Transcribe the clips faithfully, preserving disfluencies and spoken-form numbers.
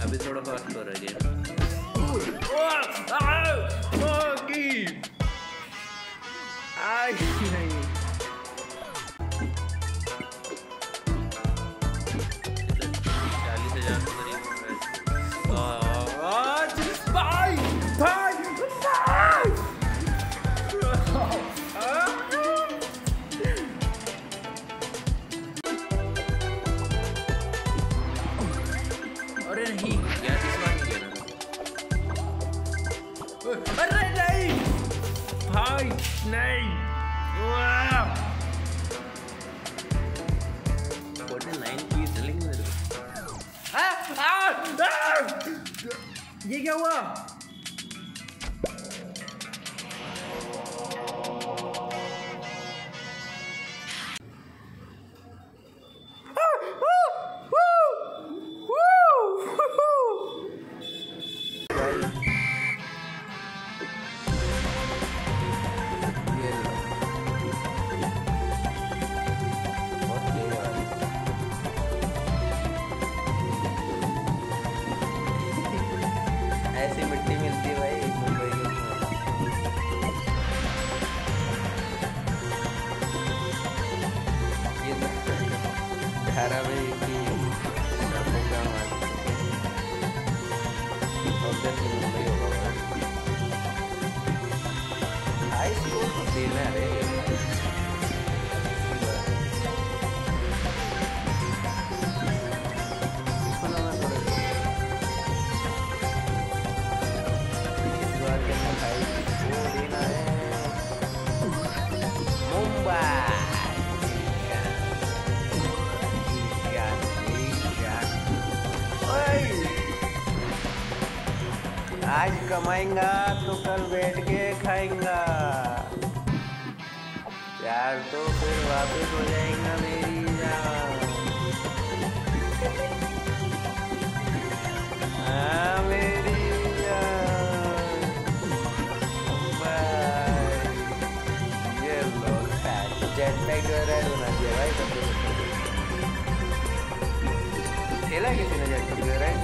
अभी थोड़ा फास्ट हो रहा है गेम। आई नहीं चालीस हजार के करीब भाई भाई अरे नहीं यार इस बार नहीं गिरा। अरे नहीं भाई नहीं नाइन की चलेंगे मेरे आ, आ, आ, ये क्या हुआ? ऐसी मिट्टी मिलती है भाई मुंबई के ये धारा में की मुंबई होगा हाई स्कूल तो देना रे आज कमाएंगा तो कल बैठ के खाएंगा यार तो फिर वापस हो जाएगा मेरी जान। हाँ मेरी जान ये लो जेट पैक रेड होना चाहिए भाई सब खेला किसी ने जेट पैक रेड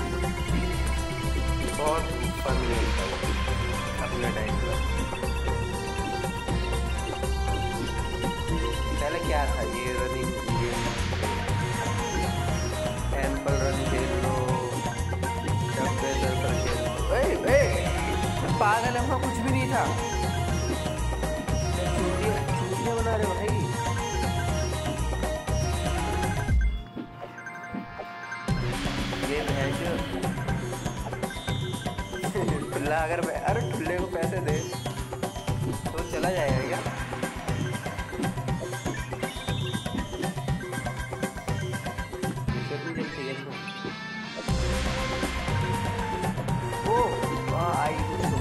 बहुत फन गेम था अपने टाइम पर। पहले क्या था ये रनिंग गेम टेम्पल रन खेल लो डब्बे सर्कल खेल लो। ए ए पागल है कुछ भी नहीं था चूतिया चूतिया बना रहे भाई। ये भैंस ठुल्ला अगर अरे ठुल्ले को पैसे दे तो चला जाएगा क्या? ओ आई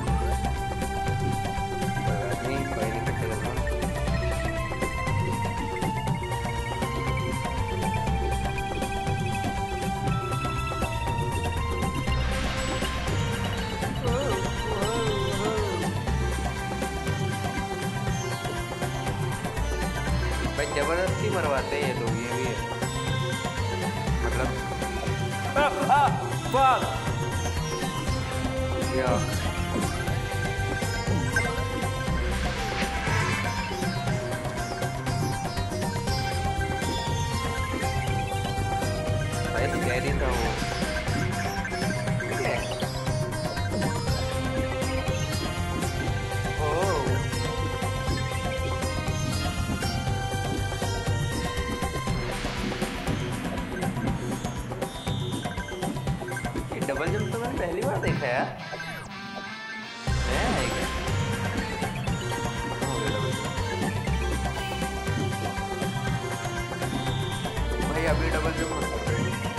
नहीं कोई नहीं कट्टे करना जबरदस्ती मरवाते हैं ये लोग ये भी है मतलब आ, आ, बात या भाई तो कह रही था वो डबल जंप तो मैंने पहली बार देखा यार। है क्या? भाई अभी डबल जंप मत कर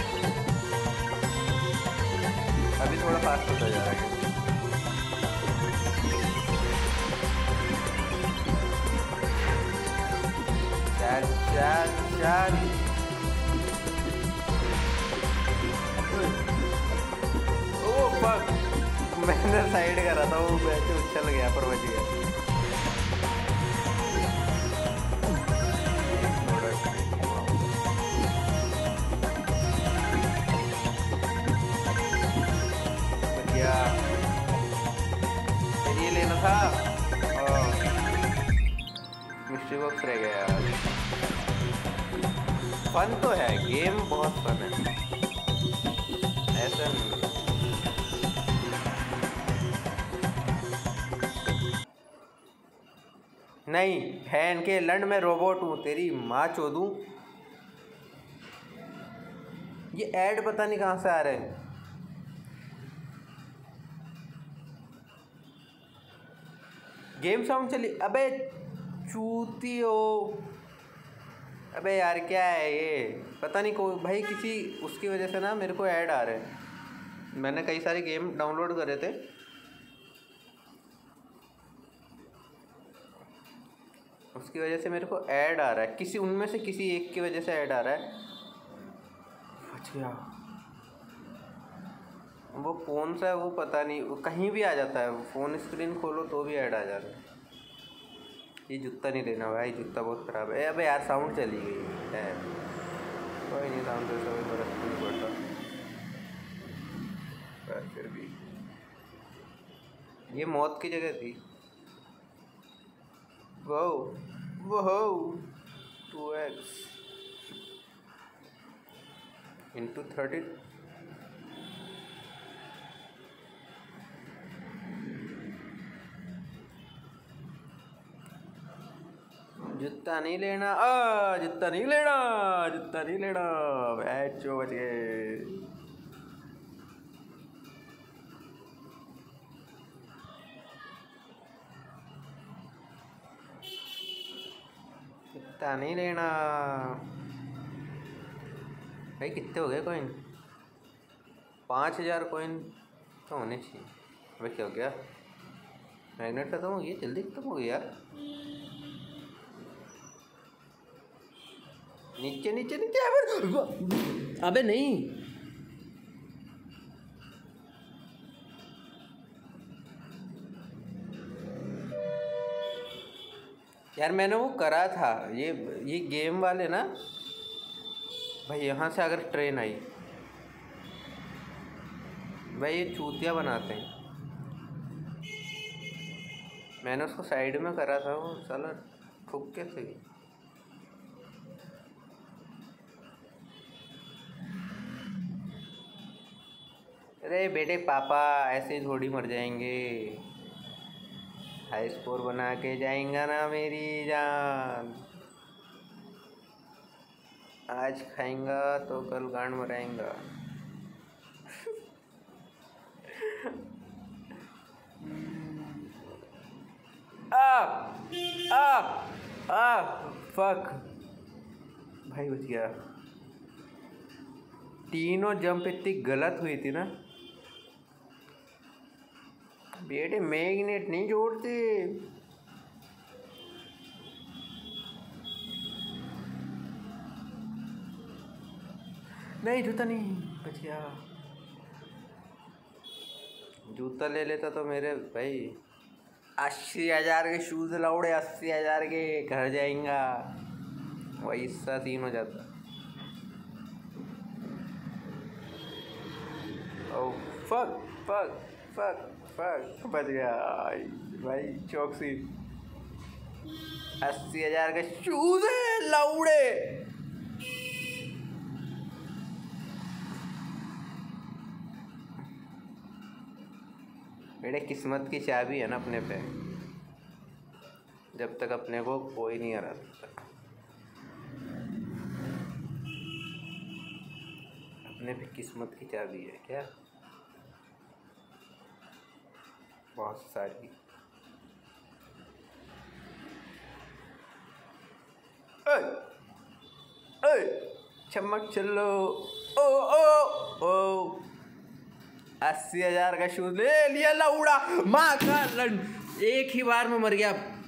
अभी थोड़ा फास्ट होता जा रहा है। चल चल चल मैंने साइड करा था वो वैसे उछल गया पर बच गया। बॉक्स रह गया यार। फन तो है, गेम बहुत फन है, ऐसा नहीं है। नहीं फैन के लंड में रोबोट हूँ, तेरी माँ चोदूं। ये ऐड पता नहीं कहाँ से आ रहे हैं। गेम साउंड चली, अबे चूती हो। अबे यार क्या है ये, पता नहीं कोई भाई किसी उसकी वजह से ना मेरे को ऐड आ रहे हैं। मैंने कई सारे गेम डाउनलोड करे थे, उसकी वजह से मेरे को ऐड आ रहा है, किसी उनमें से किसी एक की वजह से ऐड आ रहा है। अच्छा वो कौन सा है वो पता नहीं, वो कहीं भी आ जाता है, फ़ोन स्क्रीन खोलो तो भी ऐड आ जाता है। ये जूता नहीं लेना भाई, जूता बहुत ख़राब है। अबे यार साउंड चली गई है, कोई नहीं, साउंड से कोई फर्क नहीं पड़ता, पर फिर भी ये मौत की जगह थी। वो वो टू एक्स इंटू थर्टी। जूता नहीं लेना, आ जूता नहीं लेना, जूता नहीं लेना, बैचो बच गए। जूता नहीं लेना भाई। कितने हो गए कॉइन? पाँच हजार कॉइन तो होने चाहिए। भाई क्या हो गया, मैग्नेट खत्म हो गया, जल्दी खत्म हो गया। नीचे नीचे नीचे, अबे अबे नहीं, यार मैंने वो करा था, ये ये गेम वाले ना भाई, यहाँ से अगर ट्रेन आई भाई, ये चूतिया बनाते हैं। मैंने उसको साइड में करा था, वो साला ठुक के से। अरे बेटे पापा ऐसे ही थोड़ी मर जाएंगे, हाई स्कोर बना के जाएंगा ना मेरी जान। आज खाएंगा तो कल गांड मराएंगा। आ आ आ फक भाई, बच गया। तीनों जंप इतनी गलत हुई थी ना बेटे, मैग्नेट नहीं जोड़ते। नहीं जूता नहीं, बच गया। जूता ले लेता तो मेरे भाई अस्सी हजार के शूज लौड़े, अस्सी हजार के घर जाएंगा, वही सा सीन हो जाता। Oh fuck fuck fuck fuck, बच गया भाई चौकसी। अस्सी हजार के शूज है लौड़े। मेरे किस्मत की चाबी है ना अपने पे, जब तक अपने को कोई नहीं हरा सकता। अपने पे किस्मत की चाबी है क्या, बहुत सारी। ओए ओए चमक चलो, ओ ओ ओ अस्सी हजार का शूज ले लिया लौड़ा, माँ का लंड, एक ही बार में मर गया।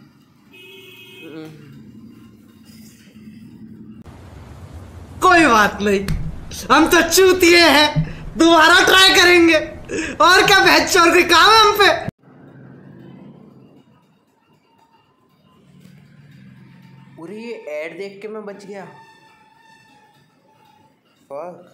कोई बात नहीं, हम तो चूतिए हैं, दोबारा ट्राई करेंगे। और क्या बहस, और कोई काम है हम पे? पूरी ये ऐड देख के मैं बच गया। फक,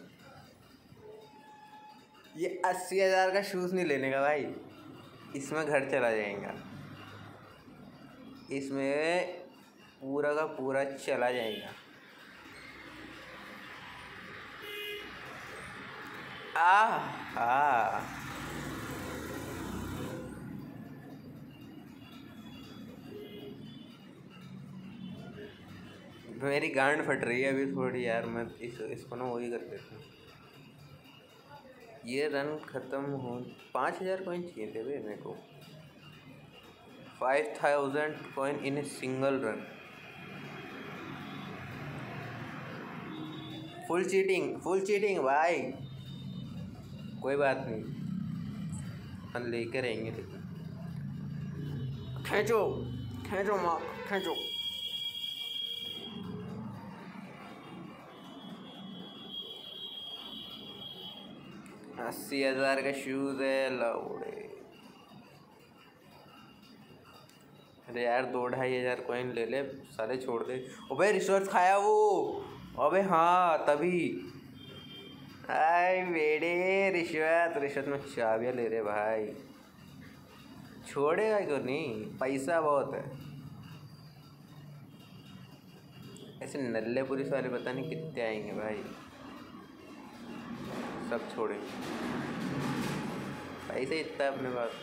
ये अस्सी हजार का शूज नहीं लेने का भाई, इसमें घर चला जाएगा। इसमें पूरा का पूरा चला जाएगा। आ आ मेरी गांड फट रही है अभी थोड़ी यार। मैं इस इसको ना वही कर देता हूँ। ये रन खत्म हो। पाँच हजार कॉइन चाहिए थे भाई मेरे को। Five thousand coin in a single run. Full cheating full cheating भाई। कोई बात नहीं, हम लेके रहेंगे। लेकिन खींचो खींचो माँ खींचो। अस्सी हजार का शूज है लौड़े। अरे यार दो ढाई हजार कॉइन ले ले साले, छोड़ दे। अबे रिश्वत खाया वो। अबे हाँ तभी। आय बेड़े रिश्वत रिश्वत में चाबियाँ ले रहे भाई। छोड़ेगा क्यों नहीं, पैसा बहुत है। ऐसे नल्ले पुलिस वाले पता नहीं कितने आएंगे भाई। सब छोड़ेंगे, पैसे इतना है अपने पास।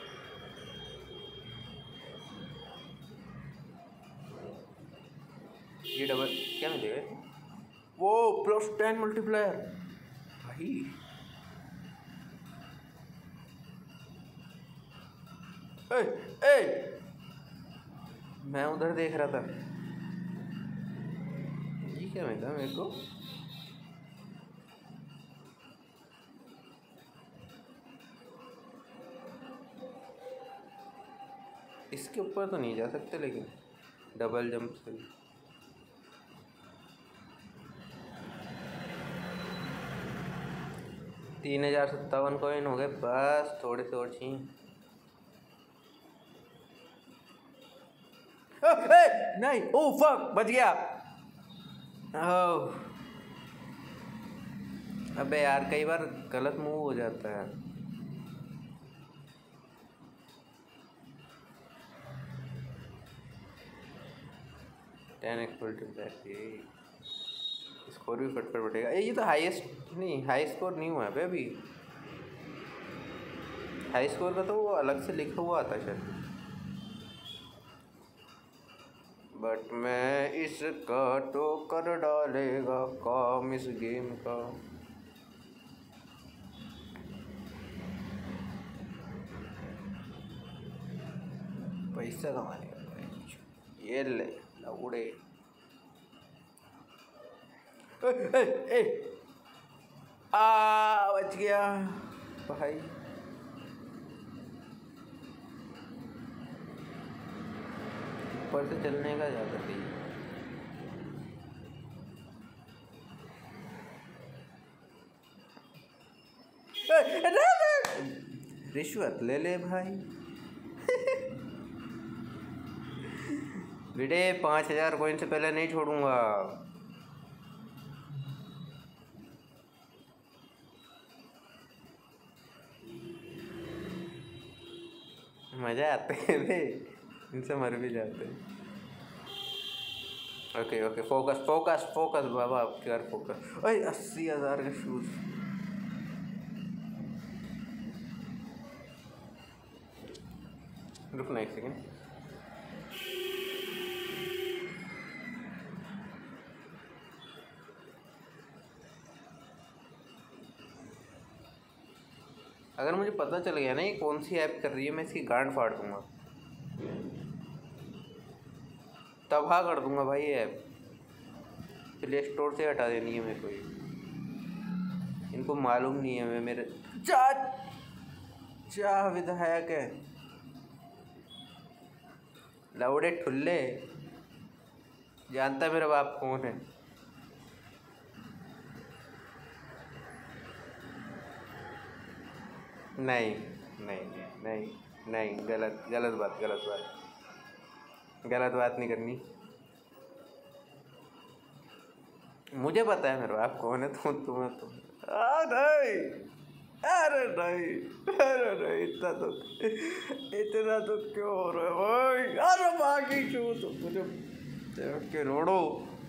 ये डबल क्या मिलेगा? वो प्लस टेन मल्टीप्लायर भाई। ए, ए, मैं उधर देख रहा था। ये क्या मिला मेरे को? इसके ऊपर तो नहीं जा सकते लेकिन डबल जंप से। तीन हजार सत्तावन कॉइन हो गए बस, थोड़े से और चाहिए। नहीं ओ फक बच गया। ओह अबे यार कई बार गलत मूव हो जाता है। टेन एक्स स्कोर भी फटफट बढ़ेगा। ये तो हाईएस्ट नहीं, हाई स्कोर नहीं हुआ है अभी। हाई स्कोर का तो वो अलग से लिखा हुआ आता शायद। बट मैं इसका तो कर डालेगा काम इस गेम का। पैसा कमाने का। ये ले लौड़े। ए, ए, ए, आ बच गया भाई। ऊपर से चलने का ज़्यादा सही। रिश्वत ले ले भाई। बेटे पाँच हजार कॉइन से पहले नहीं छोड़ूंगा। मजा आते हैं बे, इनसे मर भी जाते हैं। Okay okay focus focus focus बाबा कर फोकस। अरे अस्सी हजार का शूज। रुकना एक सेकेंड। अगर मुझे पता चल गया ना ये कौन सी ऐप कर रही है, मैं इसकी गांड फाड़ दूंगा, तबाह कर दूंगा भाई ये ऐप। प्ले स्टोर से हटा देनी है मेरे को ये। इनको मालूम नहीं है मैं मेरे चा चा विधायक है लौड़े ठुल्ले। जानता है मेरा बाप कौन है। नहीं नहीं नहीं नहीं गलत गलत बात गलत बात गलत बात नहीं करनी। मुझे पता है मेरा बाप कौन है। तुम तुम्हें तुम नहीं अरे नहीं अरे नहीं इतना तो इतना तो क्यों हो रहा है भाई। अरे बाकी क्यों तो मुझे करोड़ों।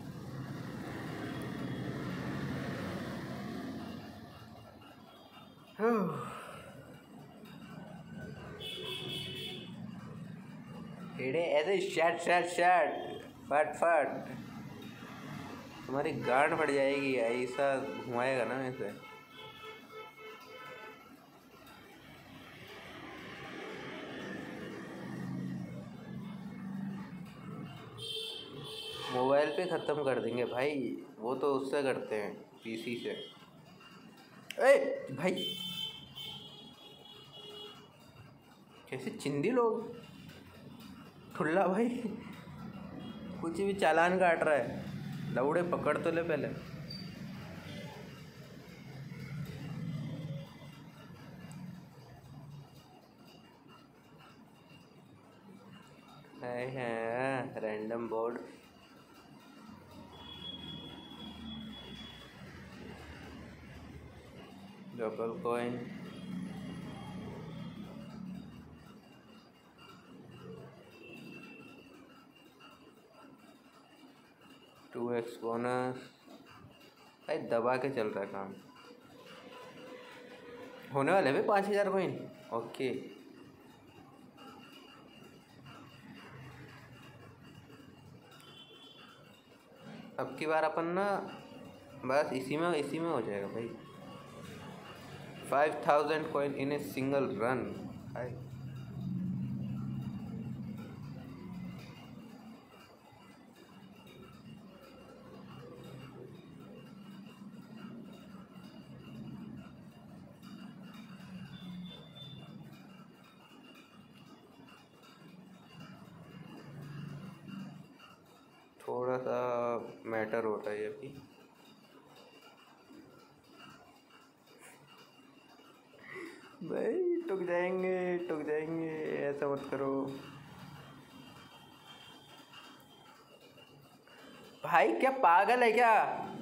एड़े ऐसे शट शट शट फट फट तुम्हारी गांड फट जाएगी, ऐसा घुमाएगा ना ऐसे। मोबाइल पे ख़त्म कर देंगे भाई, वो तो उससे करते हैं पीसी से। ए भाई कैसे चिंदी लोग, ठुल्ला भाई कुछ भी चालान काट रहा है। लौड़े पकड़ तो ले पहले। है है random board. Local coin two X bonus. भाई दबा के चल रहा है काम। होने वाले भाई पाँच हजार कॉइन। ओके अब की बार अपन ना बस इसी में इसी में हो जाएगा भाई। Five thousand coin in a single run. भाई थोड़ा सा मैटर होता है ये भी। भाई टुक जाएंगे टुक जाएंगे, ऐसा मत करो भाई। क्या पागल है क्या?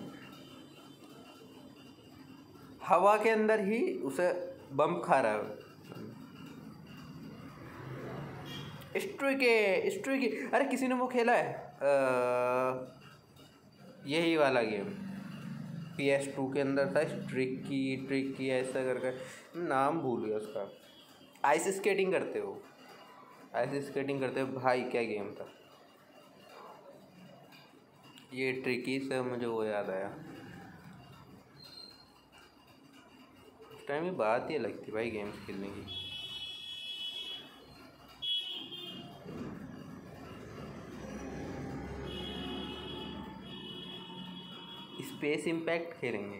हवा के अंदर ही उसे बम खा रहा है। स्ट्रिके स्ट्रिके अरे किसी ने वो खेला है आ, यही वाला गेम पी एस टू के अंदर था। ट्रिकी ट्रिकी ऐसा करके नाम भूल गया उसका। आइस स्केटिंग करते हो, आइस स्केटिंग करते हो भाई, क्या गेम था ये। ट्रिकी से मुझे वो याद आया। उस टाइम ये बात ही अलग थी भाई गेम्स खेलने की। स्पेस इम्पैक्ट खेलेंगे।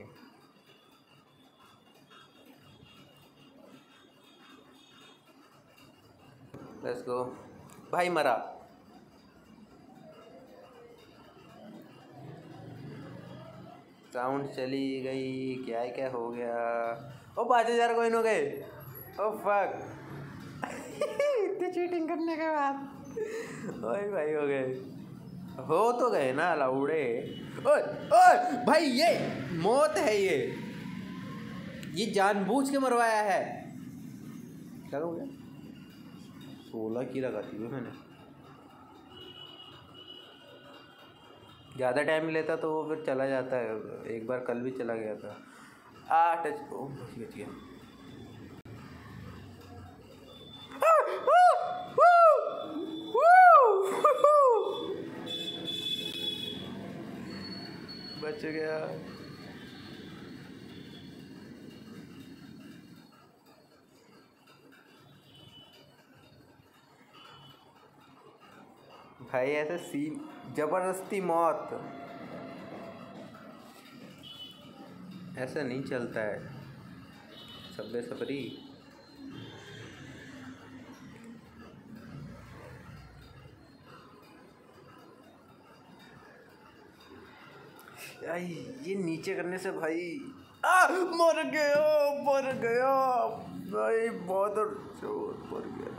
लेट्स गो भाई। मरा साउंड चली गई, क्या क्या हो गया। ओ पाँच हजार कॉइन हो गए। ओ फक इतनी चीटिंग करने के बाद ओए भाई हो गए, हो तो गए ना लाउड़े। ओए ओए भाई ये मौत है, ये ये जानबूझ के मरवाया है। क्या हो गया? सोलह की लगाती है मैंने। ज़्यादा टाइम लेता तो वो फिर चला जाता है। एक बार कल भी चला गया था। आ टच ओ बच गया। बच गया। भाई ऐसे सीन जबरदस्ती मौत ऐसा नहीं चलता है। सबे सबरी आई ये नीचे करने से भाई आ मर गया मर गया भाई, बहुत जोर मर गया।